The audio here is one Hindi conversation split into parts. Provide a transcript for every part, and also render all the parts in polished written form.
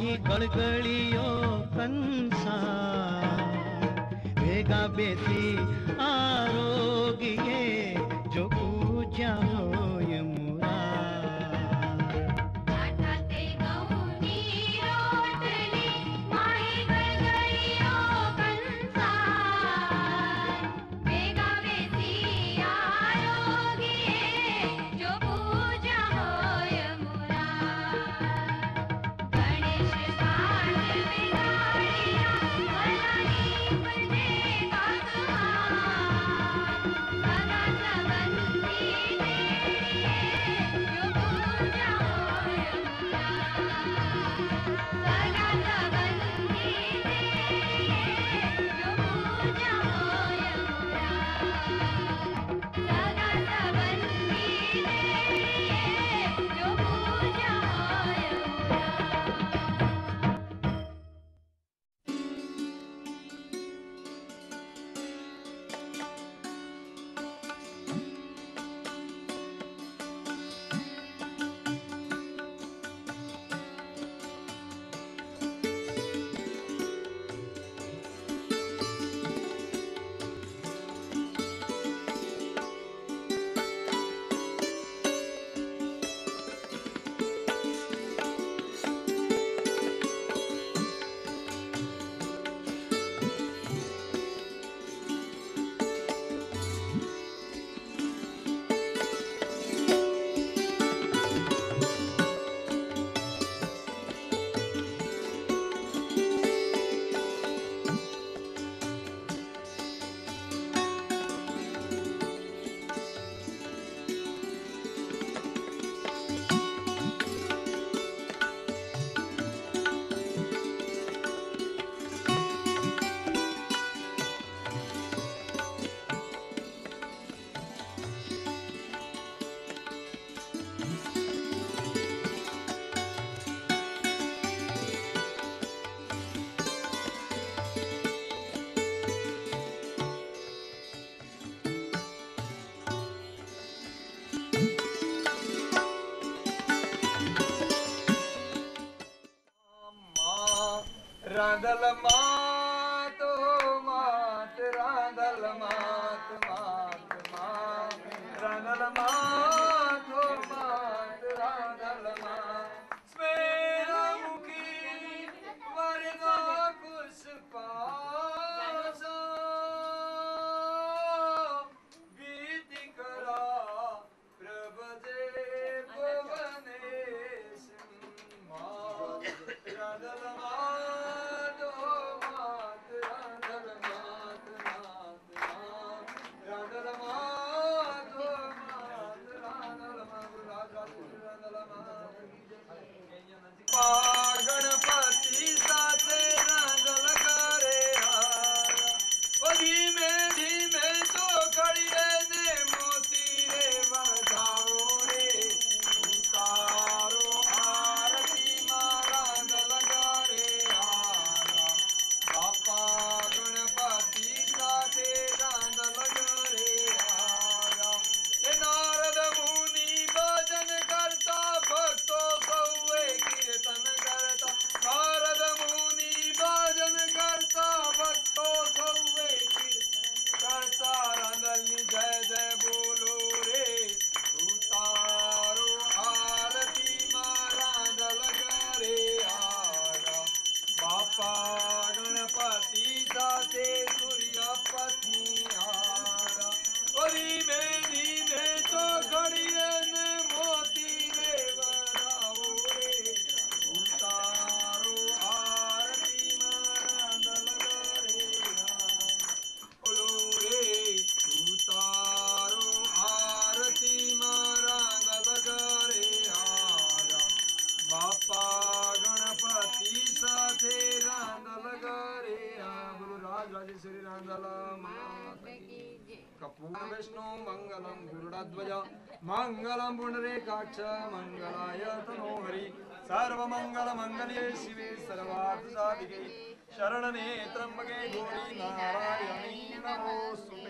माही गळगळियो कंसा वेगा बेसी आरोग्ये जो पूजा होय मुरा रांधल मात हो मात रांधल मात मात मात रांधल मात हो मात रांधल मात स्मेरा मुखी वरदा कुश पासा बीति करा प्रभजे भुवनेश मात रांधल मात हो मात रांधल मात मात मात रांधल मात हो मात रांधल मात रांधल मात गणपति साथे रांधल करे हारा धीमे धीमे तो खड़ी ने मोती रे बजाओ रे उतारो आरती मारा रांधल करे हारा बापा गणपति साथे रांधल करे हारा नारद मुनि भजन करता भक्तो सौवे कीर्तन करता नारद मुनि भजन करता भक्तो सौवे कीर्तन करता रांधल जय जय बोलो रे उतारो आरती मां रांधल करे आरा बापा गणपति साथे सूर्य पत्नी आरा धीमे धीमे तो घड़िए ने मोती रे बनाओ रे उतारो आरती मारा दल रे बोलो रे उतारो आरती मारा दल रे आरा बापा गणपति साथे रांधल करे बोलो राज राजेश्वरी रांधल माता की कपूर विष्णु मंगलम गुरुड़ध्वज मंगलम पुंडरीकाक्ष मंगलाय तनोहरि सर्वमंगल मंगल्ये शिवे सर्वार्थ साधिके शरण्ये त्र्यंबके गौरी नारायणी नमोस्तुते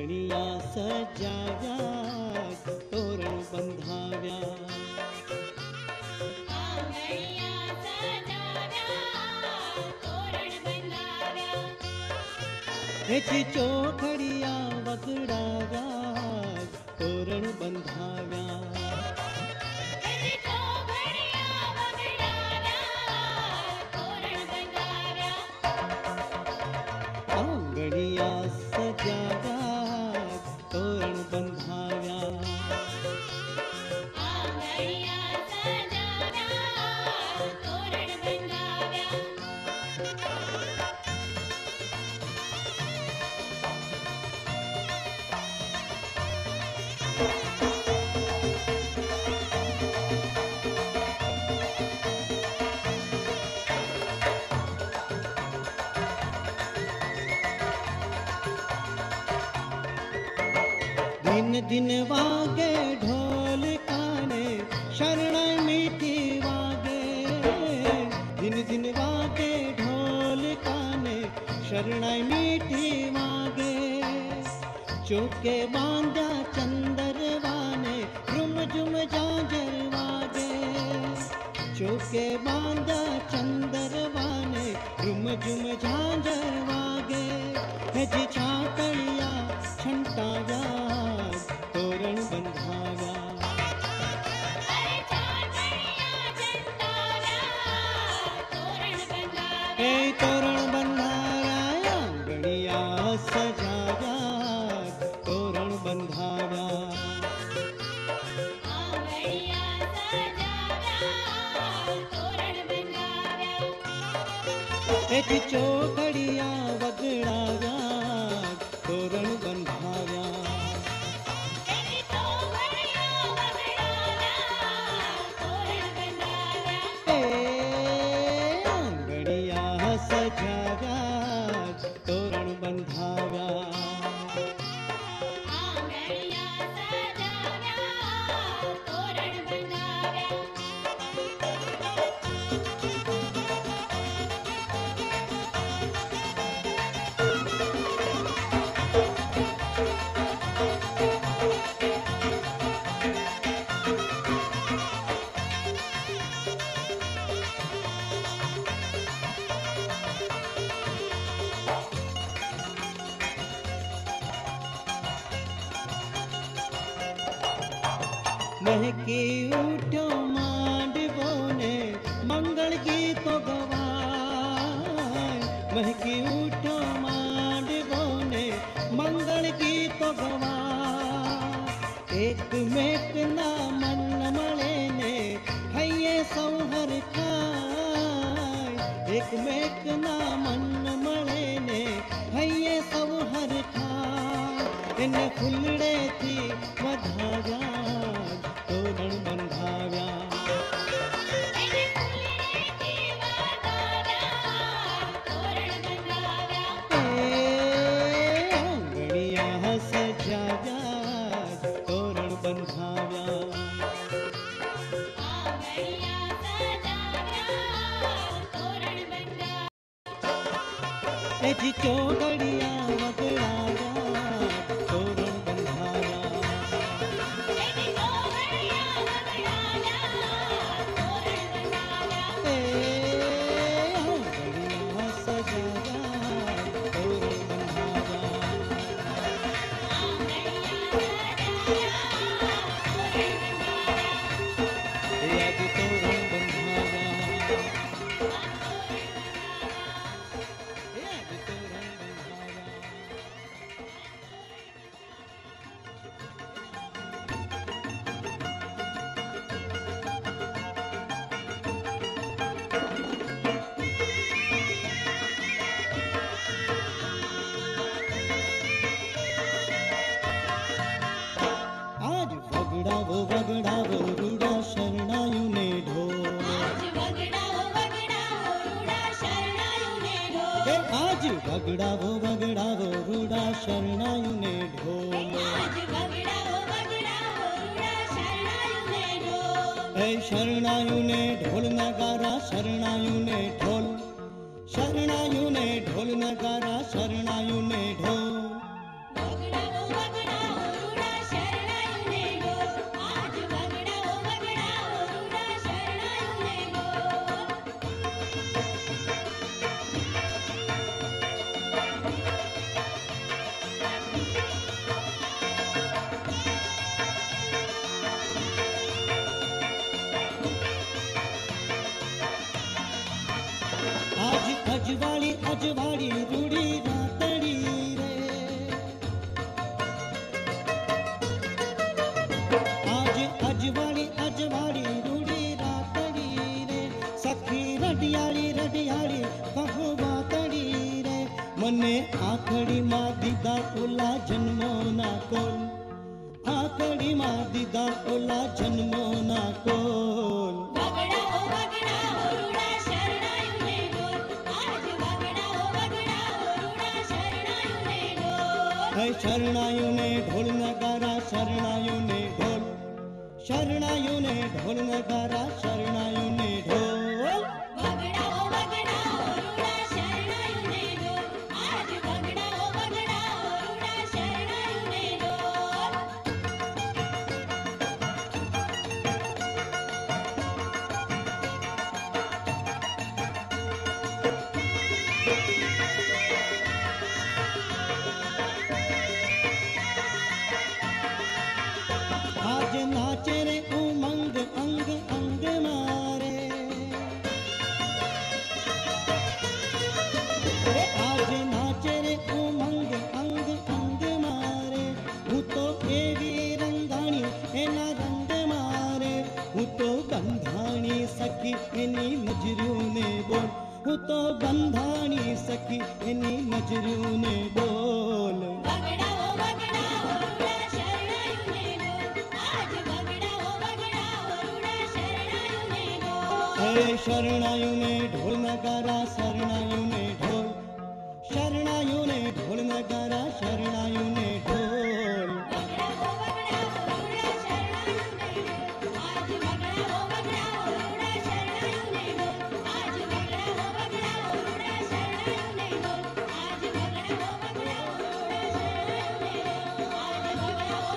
आंगणिया सजाव्या तोरण बंधाव्या आंगणिया सजाव्या तोरण बंधाव्या ह्याची चोखडिया वगडाव्या तोरण बंधाव्या त्याची चोखडिया वगडाव्या तोरण बंधाव्या आंगणिया सजाव्या तोरण बंधाव्या आंगणिया सजाव्या तोरण बंधाव्या दिन दिन वागे ढोल काने शरण मीठी वागे दिन दिन वागे ढोल काने शरण मीठी वागे चौके बांधा चंदरवाने झुम झुम झांझर वागे चौके बांधा चंदरवाने झुम झुम झांझर वागे ह्याची छाकळिया छंटाव्या तोरण बंधाव्या अरे छाकळिया छंटाव्या तोरण बंधाव्या हे तोरण बंधाव्या आंगणिया सजाव्या तोरण बंधाव्या आंगणिया सजाव्या तोरण बंधाव्या त्याची चोखडिया वगडाव्या तोरण बंधाव्या त्याची चोखडिया वगडाव्या तोरण बंधाव्या हे आंगणिया सजाव्या तोरण बंधाव्या आंगणिया सजाव्या तोरण बंधाव्या महकी उठो मांडवो ने मंगल गीतो गवाय महकी उठो मांडवो ने मंगल गीतो गवाय एक मेक ना मन मळे ने हये सौहर खाय एक मेक ना मन मळे ने हये सौहर खाय इन फुलड़े थी वधाव्या तोरण बंधाव्या એને ફૂલડેથી વધાવ્યા તોરણ બંધાવ્યા ए आंगणिया सजाव्या तोरण बंधाव्या આંગણિયા સજાવ્યા તોરણ બંધાવ્યા त्याची चोगडिया वगडाव्या तोरण बंधाव्या એની ચોઘડિયા વગડાવ્યા તોરણ બંધાવ્યા ए आंगणिया सजाव्या तोरण बंधाव्या આંગણિયા સજાવ્યા તોરણ બંધાવ્યા ए आज तोरण बंधाव्या ए आज तोरण बंधाव्या आज वगडावो रूडा शरणायुने ढोल આજ વગડાવો વગડાવો રૂડા શરણાયુને ઢોલ हे आज वगडावो रूडा शरणायुने ढोल આજ વગડાવો વગડાવો રૂડા શરણાયુને ઢોલ हे शरणायुने ढोल नगारा शरणायुने ढोल शरणायुने ढोल नगारा शरणायुने ढोल વગડાવો अजवाड़ी रूड़ी रातड़ी रे आज अजवाड़ी रूड़ी रातड़ी रे सखी रडियाली कहवा तड़ी रे मने आखड़ी मा दीदा ओला जन्मो ना कोल आखड़ी मा दीदा ओला जन्मो ना कोल વગડા ઓ રૂડા શરણાયું ને ઢોલ આજ વગડા ઓ રૂડા શરણાયું ને ઢોલ है शरणायु ने ढोल नगारा शरणायु ने ढोल नगारा शरणायु ने ढोल વગડા ઓ રૂડા શરણાયું ને ઢોલ આજ વગડા ઓ રૂડા શરણાયું ને ઢોલ आज नाचे रे उमंग अंग अंग मारे आज नाचे रे उमंग अंग अंग मारे हूँ तो एवी रंगाणी एना रंग मारे हूँ तो बंधाणी सखी एनी नजरियों ने बोल हूँ तो बंधाणी सखी एनी नजरियों ने बोल વગડા ઓ રૂડા શરણાયું ને ઢોલ આજ વગડા ઓ રૂડા શરણાયું ને ઢોલ हे शरणायु ने ढोल नगारा शरणायु ने ढोल नगारा शरणायु ने ढोल વગડા ઓ રૂડા શરણાયું ને ઢોલ આજ વગડા ઓ રૂડા શરણાયું ને ઢોલ આજ વગડા ઓ રૂડા શરણાયું ને ઢોલ આજ વગડા ઓ રૂડા શરણાયું ને ઢોલ આજ વગડા ઓ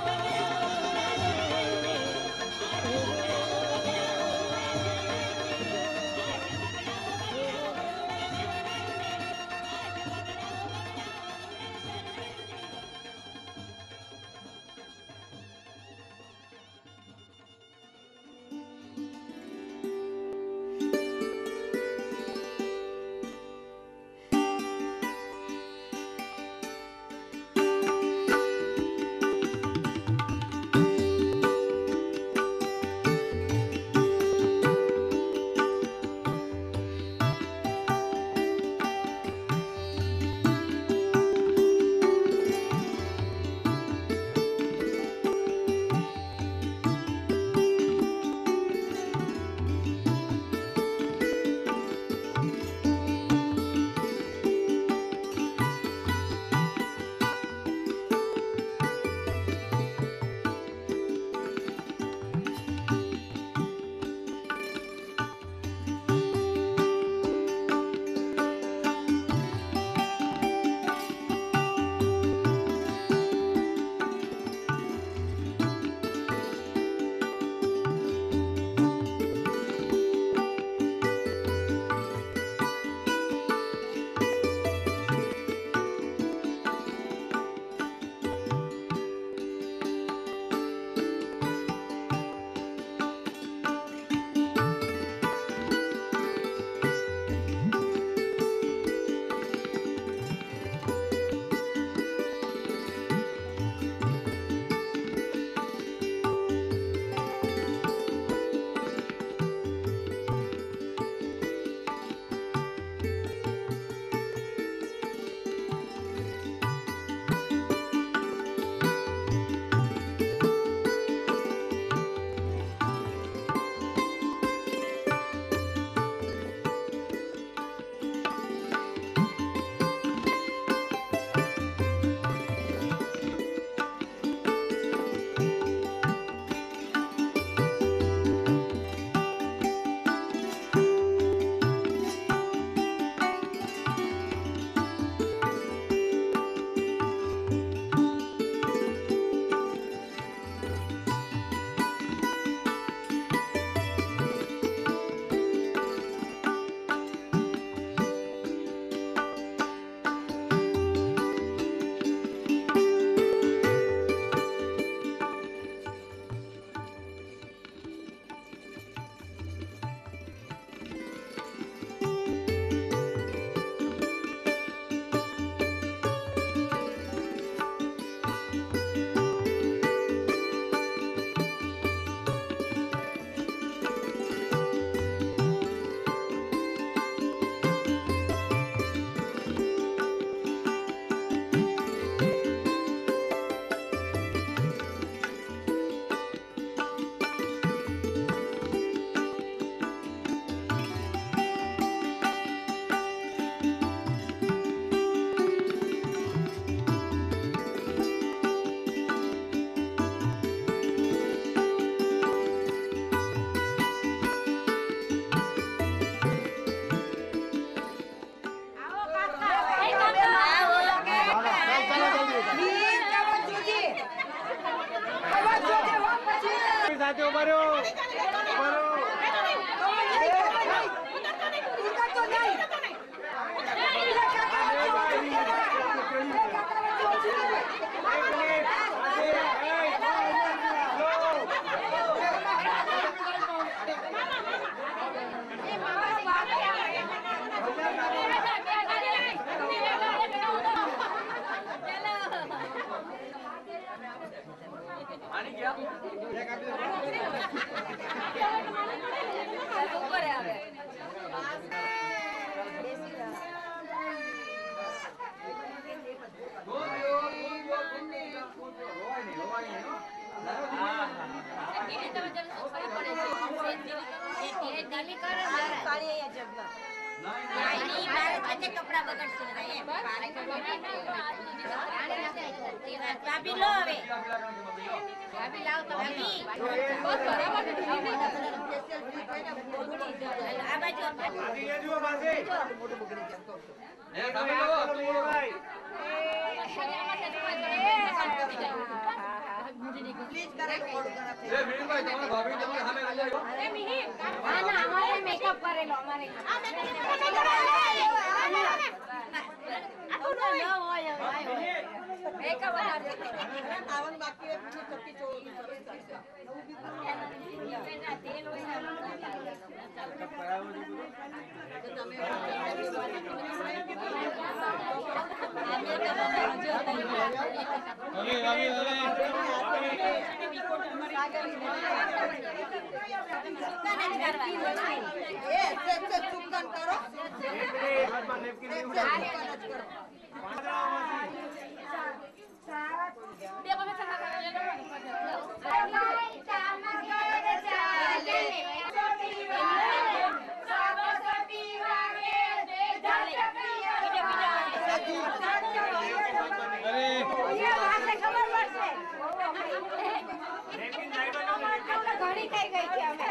સાથે ઉભા રહ્યો કપડા બગડશે ભાભી લો હવે ભાભી લાવ તો ભાભી આ બાજુ ભાભી એ જુઓ પાસે એ ભાભી લો તું ભાઈ પ્લીઝ કરે એ મિહિરભાઈ તમારા ભાભી તમારા સામે આવી જાઓ અરે મિહિર ના ના અમારે મેકઅપ કરેલો અમારે આ મેકઅપ આવન બાકી એક ચક્કી ચોળી તેલ હોય ચુક્કન કરો ઘણી થઈ ગઈ છે અમે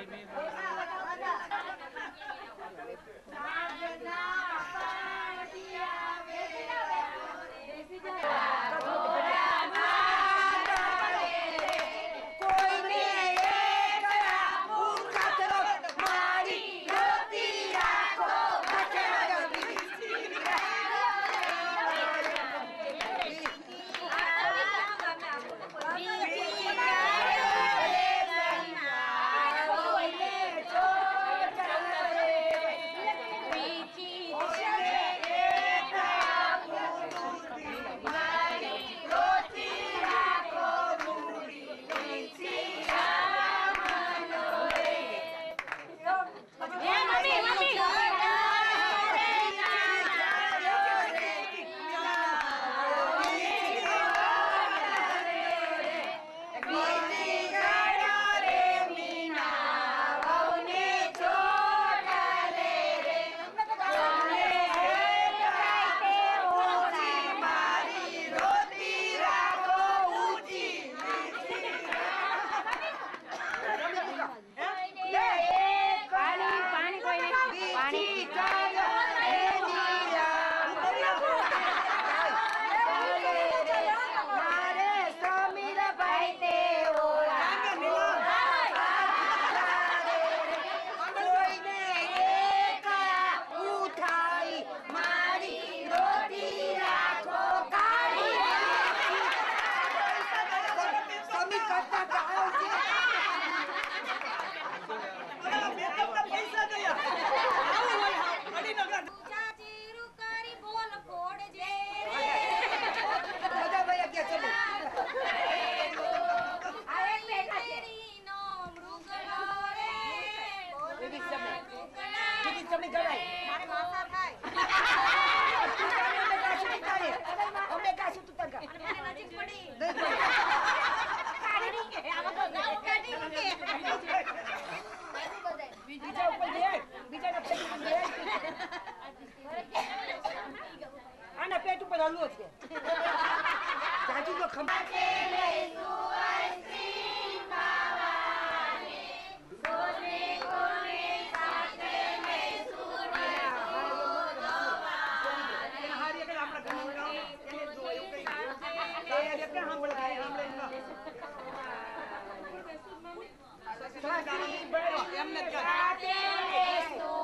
એમને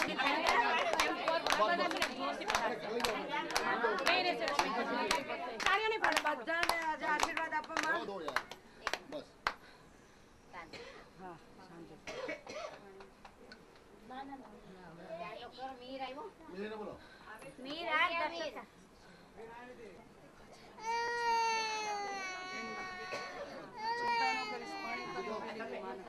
બધાને આજે આશીર્વાદ આપવામાં દો યાર બસ હા સાંજે મીને બોલો ચિંતા ન કરીશ પાણી તો ગોપીની માને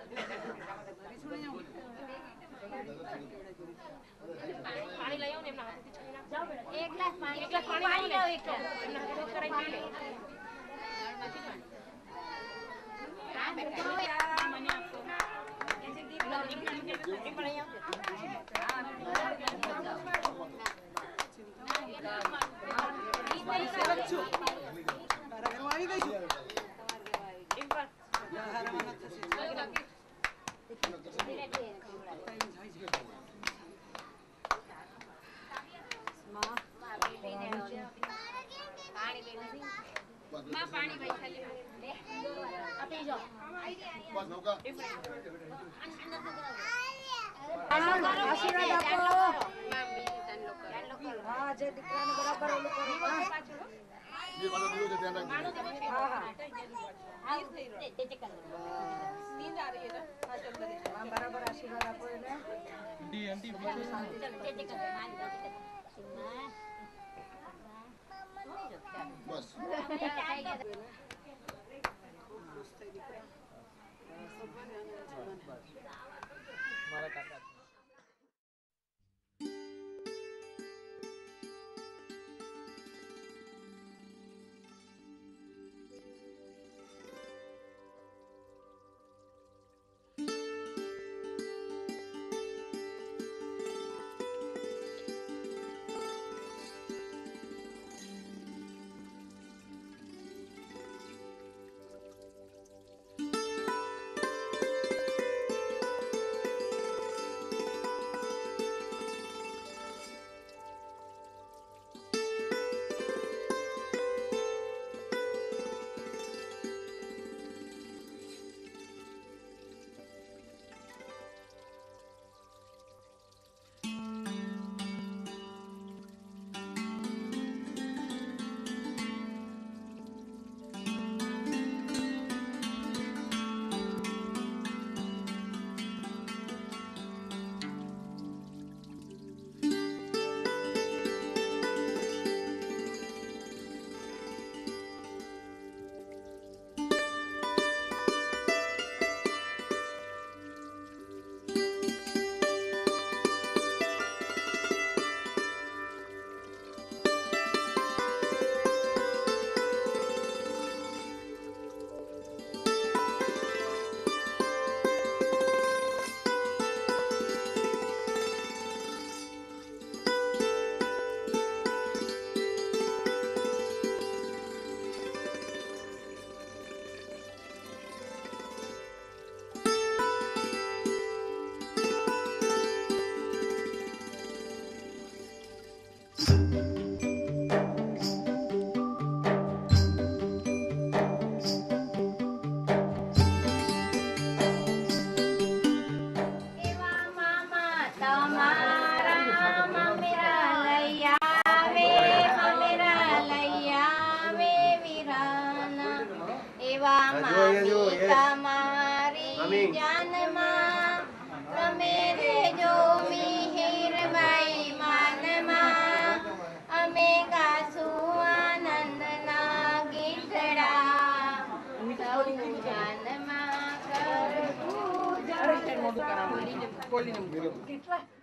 પાણી લઈ આવો ને એમના હાથેથી છોડીને એક ગ્લાસ પાણી લાવો એક ગ્લાસ એમના હાથેથી કરાઈ પી લે હા બેટા મને આપો એક પણ લઈ સેવક છું તારા ઘરમાં આવી ગઈ છું હારવાના થશે પાણી ભાઈ ખાલી આપી જો બસ નૌકા આશીર્વાદ આપો હા જે દીકરાને બરાબર ઓલું કરો હા ये वाला वीडियो जो ध्यान रखिए હા હા नींद आ रही है ना हाँ चल बड़े હા બરાબર આશીર્વાદ આપો એને बस તમારી જાનમાં તમે રેજો મિહિરભાઈ માનમાં અમે ગાશું આનંદના ગીતડા સૌ જાનમાં કરવું કેટલા